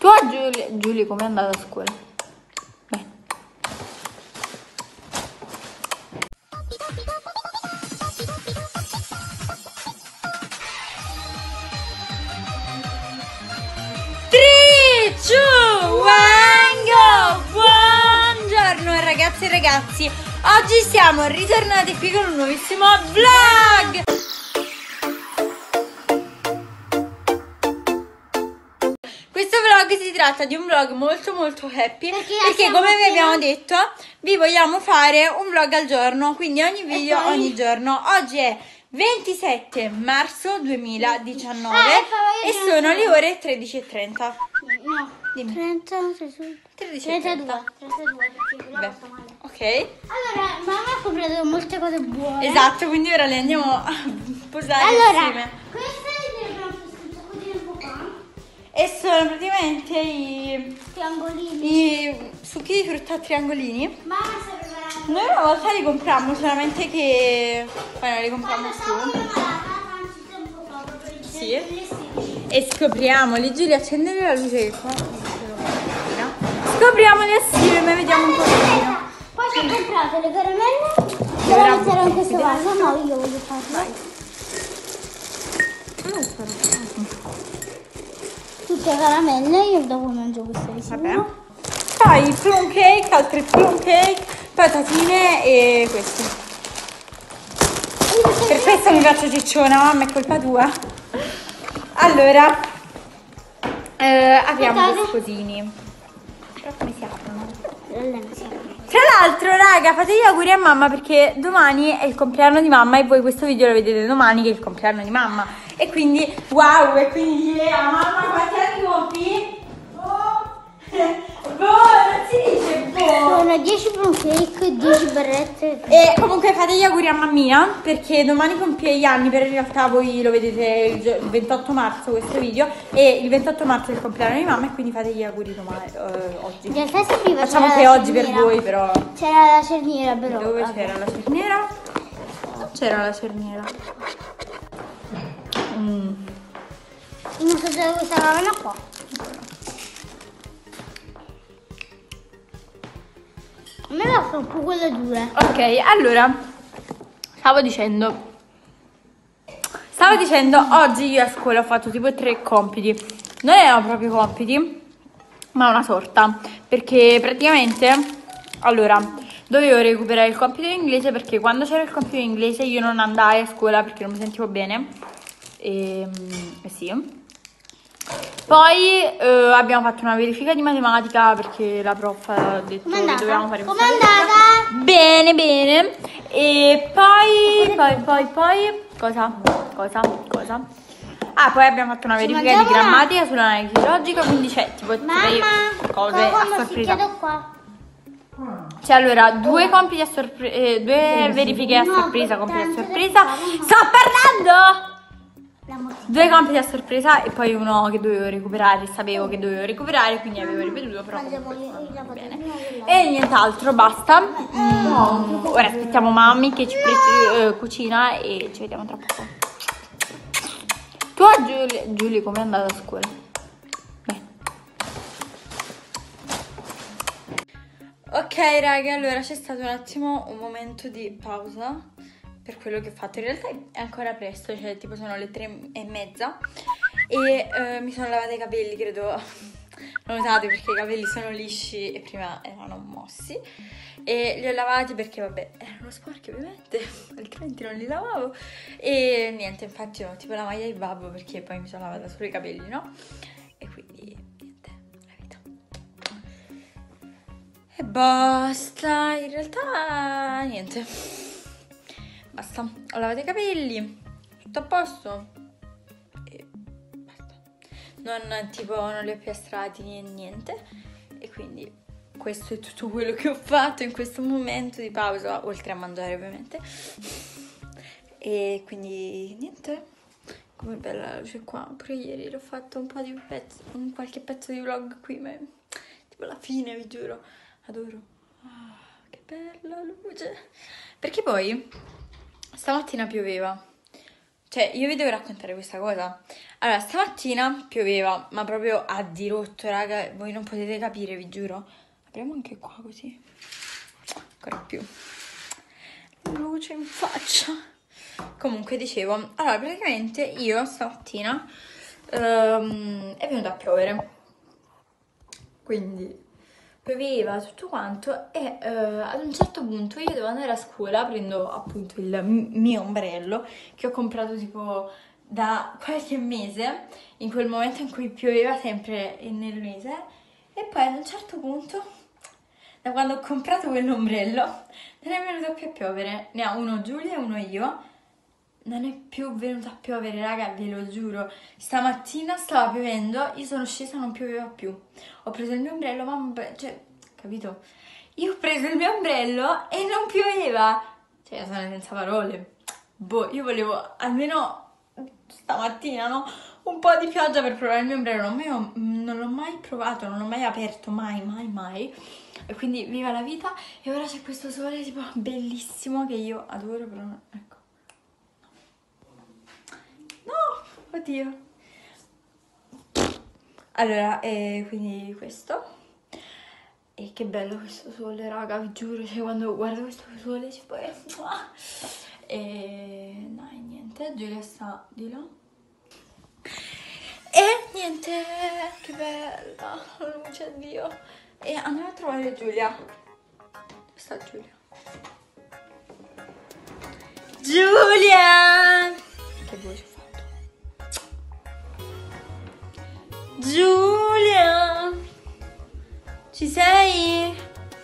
Tu a Giulia come è andata a scuola? Beh. Buongiorno ragazze e ragazzi, oggi siamo ritornati qui con un nuovissimo vlog. Questo vlog si tratta di un vlog molto happy perché come vi abbiamo detto vi vogliamo fare un vlog al giorno, quindi ogni video ogni giorno. Oggi è 27 marzo 2019 e sono le ore 13:30. No, dimmi. 32. 13:30. Beh, ok. Allora, mamma ha comprato molte cose buone. Esatto, quindi ora le andiamo a posare Allora, insieme. queste le abbiamo visto un sacco di tempo fa. E sono praticamente i succhi di frutta a triangolini. Mamma sta preparando. Noi una volta li comprammo, solamente che poi non li comprammo più. Sì. E scopriamoli. Giulia, accendere la luce che qua. Scopriamoli assieme, vediamo un pochino. Poi ci ho comprato le caramelle. Devo mettere in questo vaso, no, io voglio farlo. Tutte caramelle, io dopo mangio queste di sicuro. Poi plum cake, altri plum cake, patatine e questi. Per questo mi faccio cicciona, mamma, è colpa tua. Allora, apriamo gli scosini. Però come si aprono? Tra l'altro, raga, fate gli auguri a mamma perché domani è il compleanno di mamma e voi questo video lo vedete domani che è il compleanno di mamma. E quindi, wow, e quindi, mamma, quanti anni compi? Non si dice boh. Sono 10 plum cake, 10 barrette. E comunque fate gli auguri a mammina perché domani compie gli anni, però in realtà voi lo vedete il 28 marzo questo video e il 28 marzo è il compleanno di mamma e quindi fate gli auguri domani, oggi. In realtà si prima Facciamo che oggi per voi però. C'era la cerniera però. Dove c'era la cerniera? C'era la cerniera. Non so se questa caramella qua. A me basta un po' quelle dure. Ok, allora stavo dicendo oggi io a scuola ho fatto tipo 3 compiti. Non erano proprio compiti, ma una sorta, perché praticamente allora dovevo recuperare il compito in inglese perché quando c'era il compito in inglese io non andai a scuola perché non mi sentivo bene. E sì. Poi abbiamo fatto una verifica di matematica perché la prof ha detto che dovevamo fare Com'è andata? Bene. E poi cosa? Ah, poi abbiamo fatto una verifica di grammatica sull'analisi logica, quindi c'è tipo cose a sorpresa. Qua. C'è allora 2 compiti a sorpresa, 2 verifiche a sorpresa, compiti a sorpresa. Sto parlando! 2 compiti a sorpresa e poi uno che dovevo recuperare, sapevo che dovevo recuperare, quindi avevo ripetuto, però bene. E nient'altro, basta. Ora aspettiamo mammi che ci cucina e ci vediamo tra poco. Tu a Giulia come è andata a scuola? Beh. Ok raga, allora c'è stato un attimo un momento di pausa per quello che ho fatto. In realtà è ancora presto, cioè tipo sono le 3:30 e mi sono lavata i capelli, credo non notate perché i capelli sono lisci e prima erano mossi e li ho lavati perché vabbè erano sporchi ovviamente, altrimenti non li lavavo e niente, infatti ho tipo la maglia di babbo perché poi mi sono lavata solo i capelli, no? E quindi niente, la vita. E basta, in realtà niente. Basta, ho lavato i capelli, tutto a posto e basta. Non li ho piastrati niente e quindi questo è tutto quello che ho fatto in questo momento di pausa, oltre a mangiare ovviamente. E quindi niente, come bella la luce qua, pure ieri l'ho fatto un po' di pezzo, qualche pezzo di vlog qui, ma è tipo la fine, vi giuro, adoro. Che bella luce, perché poi stamattina pioveva Cioè, io vi devo raccontare questa cosa. Allora, stamattina pioveva, ma proprio a dirotto, raga. Voi non potete capire, vi giuro. Apriamo anche qua così. Ancora più. Luce in faccia. Comunque, dicevo, allora, praticamente io stamattina è venuto a piovere. Quindi pioveva tutto quanto e ad un certo punto io devo andare a scuola, prendo appunto il mio ombrello che ho comprato tipo da qualche mese, in quel momento in cui pioveva sempre nel mese, e poi ad un certo punto, da quando ho comprato quell'ombrello, non è venuto più a piovere. Ne ha uno Giulia e uno io. Non è più venuto a piovere, raga, ve lo giuro. Stamattina stava piovendo, io sono scesa, non pioveva più. Ho preso il mio ombrello, mamma, cioè, capito? Io ho preso il mio ombrello e non pioveva. Cioè, io sono senza parole. Boh, io volevo almeno stamattina, no? Un po' di pioggia per provare il mio ombrello. Non l'ho mai provato, non l'ho mai aperto, mai. E quindi viva la vita. E ora c'è questo sole, tipo, bellissimo, che io adoro, però, ecco. No, oddio. Allora, quindi questo. E che bello questo sole, raga, vi giuro. Cioè, quando guardo questo sole, tipo, e dai, niente, Giulia sta di là. E niente, che bella la luce, addio. E andiamo a trovare Giulia. Dove sta Giulia? Giulia! Che voce ho fatto? Giulia! Ci sei?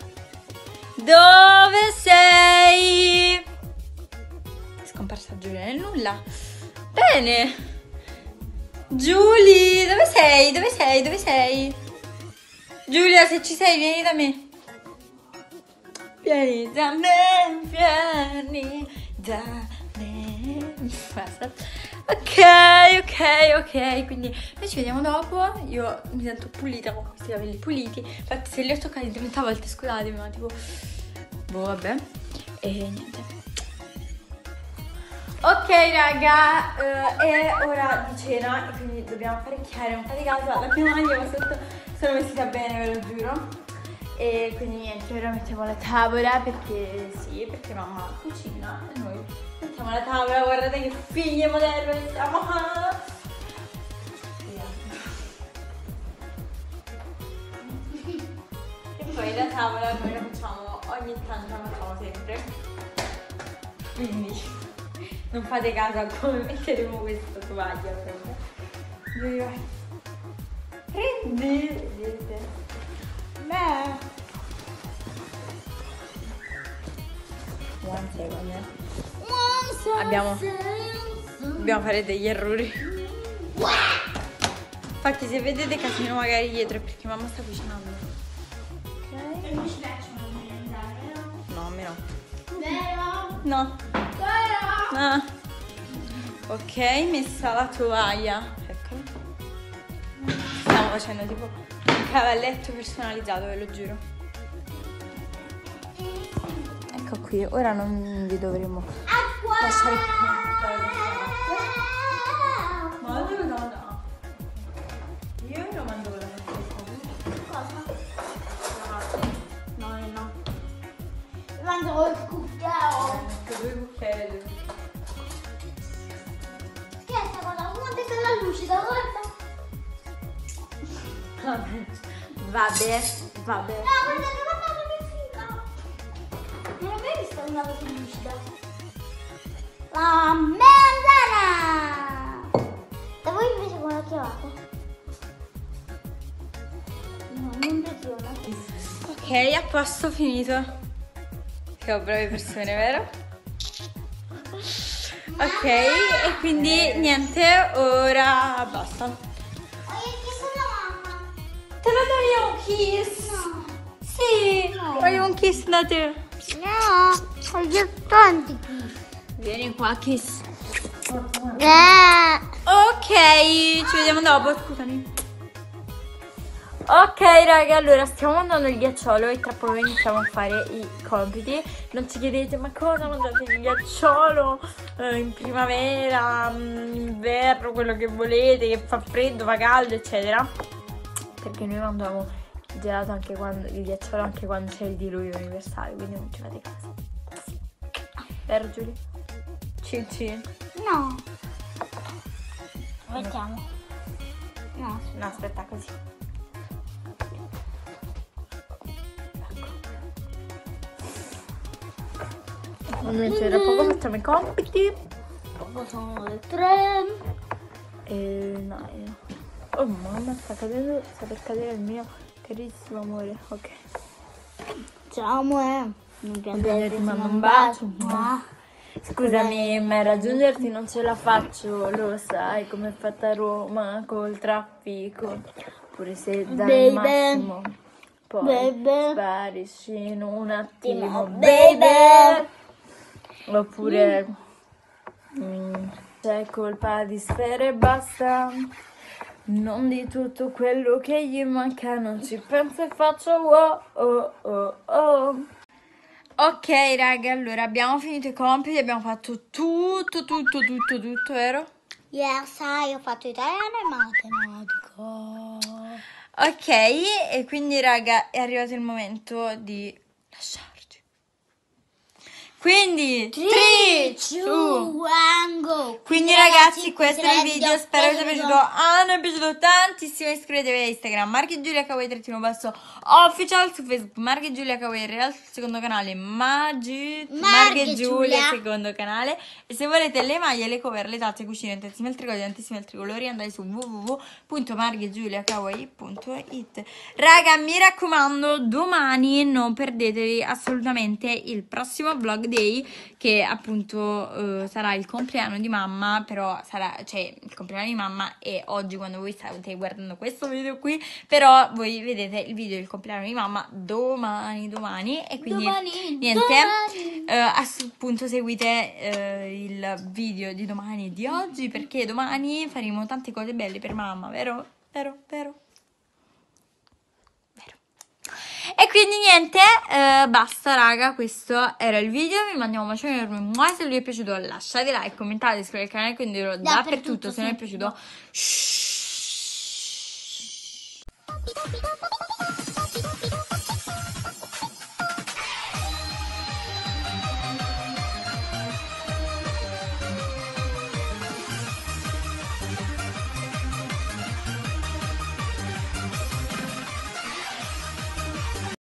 Dove sei? È scomparsa Giulia nel nulla. Bene! Giulia, dove sei? Dove sei? Dove sei? Giulia, se ci sei, vieni da me. Vieni da me, vieni da me. Basta. Ok, quindi noi ci vediamo dopo. Io mi sento pulita con questi capelli puliti. Infatti se li ho toccati 30 volte, scusatemi, ma tipo... Boh, vabbè. E niente. Ok raga, è ora di cena e quindi dobbiamo apparecchiare un po' di casa. La mia maglia sotto sono vestita bene, ve lo giuro. E quindi niente, ora mettiamo la tavola perché sì, perché mamma cucina e noi mettiamo la tavola. Guardate che figlie moderne che siamo. E poi la tavola noi la facciamo ogni tanto, la facciamo sempre. Quindi non fate caso a come metteremo questa tovaglia proprio. Prendi, vedete? Beh. One second. Dobbiamo fare degli errori. Infatti se vedete casino magari dietro è perché mamma sta cucinando. Ok? E mi ci piacciono mangiare, No, a me no. vero? No. Ah. Ok, messa la tovaglia. Eccola. Stiamo facendo tipo un cavalletto personalizzato, ve lo giuro. Ecco qui, ora non vi dovremo lasciare ma dove no? Io lo mando la Cosa? No. Mangio il cucchiaio. Due cucchiai. Che è sta cosa? Guarda che la luce da guarda. Vabbè. No, guarda che guarda che figa. Non ho mai visto una cosa lucida. La melanzana. Da voi invece come la chiamate? No, non funziona. Ok, a posto, finito. Che ho brave persone, vero? Ok, e quindi niente, ora basta. Voglio chiesto la mamma. Te lo do io un kiss? No. Sì, No. voglio un kiss da te. No, voglio tanti qui. Vieni qua, kiss. Ok, Ok, ci vediamo dopo, scusami. Ok raga, allora stiamo mandando il ghiacciolo e tra poco iniziamo a fare i compiti. Non ci chiedete ma cosa mandate il ghiacciolo in primavera, in inverno, quello che volete, che fa freddo, fa caldo, eccetera. Perché noi mandiamo il gelato anche quando, il ghiacciolo anche quando c'è il diluvio universale, quindi non ci fate caso. Vero Giulia? Cin cin. No. Mettiamo. No. No, aspetta così. Mentre tra poco facciamo i compiti. Dopo sono le 3. No. Oh mamma, sta per cadere il mio carissimo amore. Ok. Ciao amore. Mi piace ti mando un bacio. Scusami, ma raggiungerti non ce la faccio, lo sai com'è fatta Roma col traffico. Pure se dai il massimo, poi sparisci in un attimo, baby. Oppure c'è colpa di sfere e basta. Non di tutto quello che gli manca, non ci penso e faccio oh. Ok raga, allora abbiamo finito i compiti, abbiamo fatto tutto, vero? Yes, io ho fatto italiano e matematica. Ok, e quindi raga è arrivato il momento di lasciarci. Quindi 3, 2, 1, go. Quindi ragazzi questo è il video, spero vi sia piaciuto. Mi è piaciuto tantissimo. Iscrivetevi a Instagram Marghe Giulia __ official, su Facebook Marghe Giulia Real, sul secondo canale Marghe Giulia secondo canale. E se volete le maglie, le cover, le tazze, cucine, tantissimi altri cose, tantissimi altri colori, andate su www.marghegiuliakawaii.it. Raga, mi raccomando, domani non perdetevi assolutamente il prossimo vlog day, che appunto sarà il compleanno di mamma, però sarà, cioè il compleanno di mamma è oggi quando voi state guardando questo video qui, però voi vedete il video del compleanno di mamma domani e quindi niente, appunto seguite il video di domani e di oggi, perché domani faremo tante cose belle per mamma, vero? E quindi niente, basta raga, questo era il video, vi mandiamo un bacione enorme, se vi è piaciuto lasciate like, commentate, iscrivetevi al canale, quindi dappertutto, se non è piaciuto